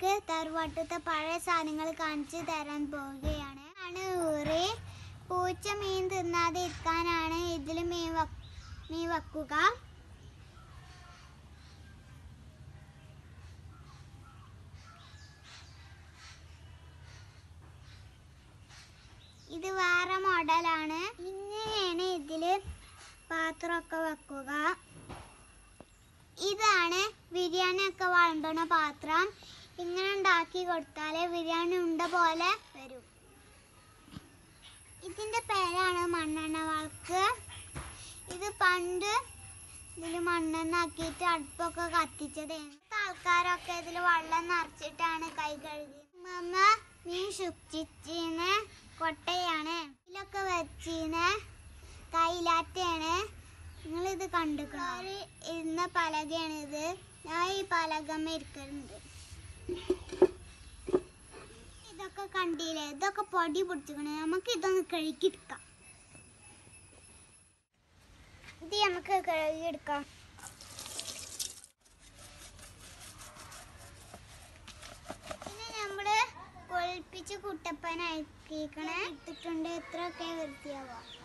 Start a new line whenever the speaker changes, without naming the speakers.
നിങ്ങൾക്ക് തറവാട്ടത്തെ പഴയ സാധനങ്ങൾ കാണിച്ചു തരാൻ പോവുകയാണ്. ഊറി പൂച്ച മീൻ തിന്നാതെ ഇരിക്കാനാണ് ഇതിൽ മീൻ വെക്കുക. ഇത് വേറെ മോഡലാണ്. ഇങ്ങനെയാണ് ഇതില് പാത്രമൊക്കെ വെക്കുക. ഇതാണ് ബിരിയാണി ഒക്കെ വിളമ്പണ പാത്രം. ഇങ്ങനെ ഉണ്ടാക്കി കൊടുത്താൽ ബിരിയാണി ഉണ്ട പോലെ വരും. ഇതിന്റെ പേരാണ് മണ്ണെണ്ണ വിളക്ക്. ഇത് പണ്ട് ഇതിൽ മണ്ണെണ്ണ ആക്കിയിട്ട് അടുപ്പൊക്കെ കത്തിച്ചത്. ആൾക്കാരൊക്കെ ഇതിൽ വെള്ളം നിറച്ചിട്ടാണ് കൈ കഴുകി. അമ്മ മീൻ ശുചിച്ചിന് കൊട്ടയാണ്. ഇതിലൊക്കെ വെച്ചിന് കൈലാറ്റാണ്. നിങ്ങളിത് കണ്ടുക്കണം. ഇരുന്ന പലകയാണിത്. ഞാൻ ഈ പലകമ്മ ഇരിക്കുന്നുണ്ട്. ഇതൊക്കെ കണ്ടില്ലേ? ഇതൊക്കെ പൊടി പിടിച്ചിക്കണേ. നമുക്ക് ഇതൊന്ന് കഴുകിയെടുക്കാം. ഇത് നമുക്ക് കഴുകിയെടുക്കാം. പിന്നെ നമ്മള് കൊഴിപ്പിച്ച് കുട്ടപ്പനാക്കിക്കണേ എടുത്തിട്ടുണ്ട്. ഇത്രയൊക്കെ വൃത്തിയാവാം.